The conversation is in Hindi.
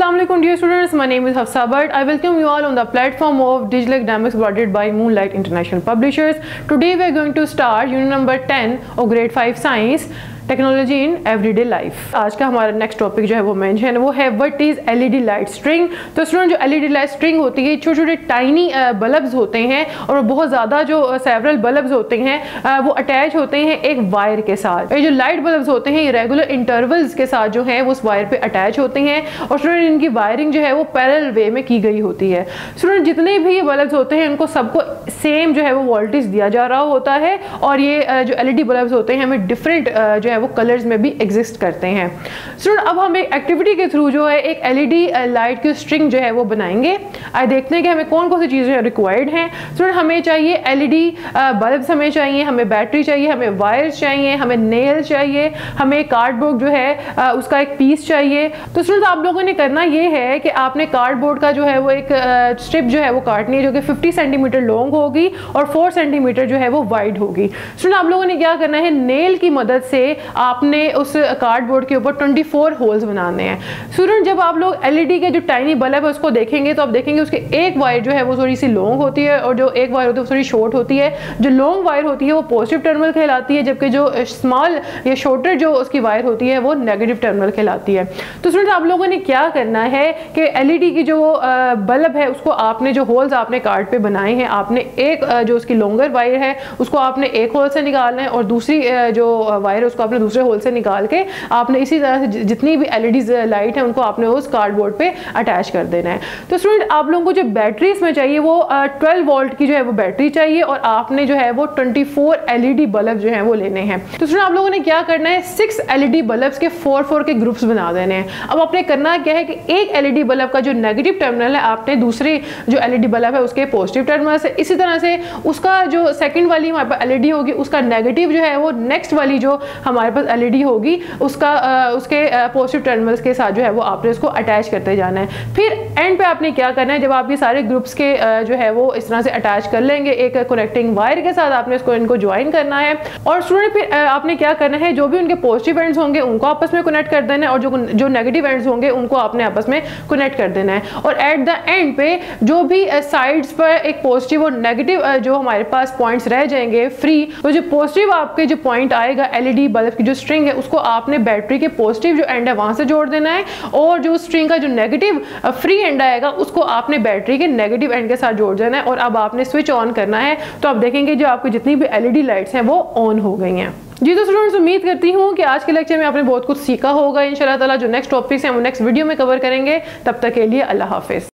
Assalamualaikum dear students, my name is Hafsa Bhatt. I welcome you all on the platform of Digital Academics provided by Moonlight International Publishers. Today we are going to start unit number 10 of grade 5 science, technology in everyday life. आज का हमारा नेक्स्ट टॉपिक जो है वो मेंशन वो है what is LED light string. तो स्टूडेंट जो एलईडी लाइट स्ट्रिंग होती है छोटे छोटे टाइनी बल्ब्स होते हैं और बहुत ज़्यादा जो सेवरल बल्ब्स होते हैं वो अटैच होते हैं एक वायर के साथ। ये जो लाइट बल्ब्स होते हैं ये रेगुलर इंटरवल्स के साथ जो है वो उस वायर पे अटैच होते हैं और स्टूडेंट इनकी वायरिंग जो है वो पैरेलल वे में की गई होती है। स्टूडेंट जितने भी बल्ब्स होते हैं उनको सबको सेम जो है वो वोल्टेज दिया जा रहा होता है और ये जो एलईडी बल्ब्स होते हैं हमें डिफरेंट जो है वो कलर्स में भी एग्जिस्ट करते हैं। स्टूडेंट अब हम एक एक्टिविटी के थ्रू जो है एक एलईडी लाइट की स्ट्रिंग जो है वो बनाएंगे। आज देखते हैं कि हमें कौन कौन सी चीज़ें रिक्वायर्ड हैं। स्टूडेंट हमें चाहिए एलईडी बल्ब्स, हमें चाहिए, हमें बैटरी चाहिए, हमें वायर्स चाहिए, हमें नेल चाहिए, हमें कार्डबोर्ड जो है उसका एक पीस चाहिए। तो स्टूडेंट आप लोगों ने करना ये है कि आपने कार्डबोर्ड का जो है वो एक स्ट्रिप जो है वो काटनी है जो कि 50 सेंटीमीटर लॉन्ग होगी और 4 सेंटीमीटर जो है वो वाइड होगी। स्टूडेंट आप लोगों ने क्या करना है, नेल की मदद से आपने उस कार्डबोर्ड के ऊपर 24 होल्स बनाने हैं। स्टूडेंट जब आप लोग एलईडी के जो टाइनी बल्ब है उसको देखेंगे तो आप देखेंगे उसके एक वायर जो है वो थोड़ी सी लॉन्ग होती है और जो एक वायर होती है वो थोड़ी शॉर्ट होती है। जो लॉन्ग वायर होती है वो पॉजिटिव टर्मिनल कहलाती है जबकि जो स्मॉल या शॉर्टर जो उसकी वायर होती है वो नेगेटिव टर्मिनल कहलाती है। तो स्टूडेंट आप लोगों ने क्या करना है कि एलईडी की जो बल्ब है उसको आपने जो होल्स आपने कार्ड पे बनाए हैं आपने एक जो उसकी लॉन्गर वायर है उसको आपने एक होल से निकालना है और दूसरी जो वायर है उसको आपने दूसरे होल से निकाल के आपने इसी तरह से जितनी भी एलईडी लाइट है उनको आपने उस कार्डबोर्ड पे अटैच कर देना है। तो स्टूडेंट आप लोगों को जो बैटरी इसमें चाहिए वो 12 वोल्ट की जो है वो बैटरी चाहिए और आपने जो है वो 24 एलईडी बल्ब जो है वो लेने हैं। तो स्टूडेंट आप लोगों ने क्या करना है, 6 एलईडी बल्ब्स के 4 के ग्रुप्स बना देने हैं। अब आपने करना क्या है कि एक एलईडी बल्ब का जो नेगेटिव टर्मिनल है आपने दूसरी जो एलईडी बल्ब है उसके पॉजिटिव टर्मिनल से, इसी तरह से उसका जो सेकंड वाली हमारे पास एलईडी होगी उसका नेगेटिव जो है वो नेक्स्ट वाली जो हमारे पास एलईडी होगी उसका उसके पॉजिटिव टर्मिनल्स के साथ जो है वो आपने उसको अटैच करते जाना है। फिर एंड पे आपने क्या करना है, जब आप ये सारे ग्रुप्स के जो है वो इस तरह से अटैच कर लेंगे एक कनेक्टिंग वायर के साथ आपने इनको ज्वाइन करना है और स्टूडेंट फिर आपने क्या करना है, जो भी उनके पॉजिटिव एंड्स होंगे उनको आपस में कनेक्ट कर देना है और जो नेगेटिव एंड्स होंगे उनको आपने आपस में कनेक्ट कर देना है और एट द एंड पे जो भी साइड्स पर एक पॉजिटिव और नेगेटिव जो हमारे पास पॉइंट्स रह जाएंगे फ्री, तो जो पॉजिटिव आपके जो पॉइंट आएगा एलईडी बल्ब की जो स्ट्रिंग है उसको आपने बैटरी के पॉजिटिव जो एंड है वहां से जोड़ देना है और जो स्ट्रिंग का जो नेगेटिव फ्री एंड आएगा उसको आपने बैटरी के नेगेटिव एंड के साथ जोड़ देना है और अब आपने स्विच ऑन करना है। तो आप देखेंगे जो आपकी जितनी भी एलईडी लाइट्स हैं वो ऑन हो गई हैं। जी तो स्टूडेंट्स उम्मीद करती हूँ कि आज के लेक्चर में आपने बहुत कुछ सीखा होगा। इंशाल्लाह ताला जो नेक्स्ट टॉपिक्स हैं वो नेक्स्ट वीडियो में कवर करेंगे। तब तक के लिए अल्लाह हाफिज।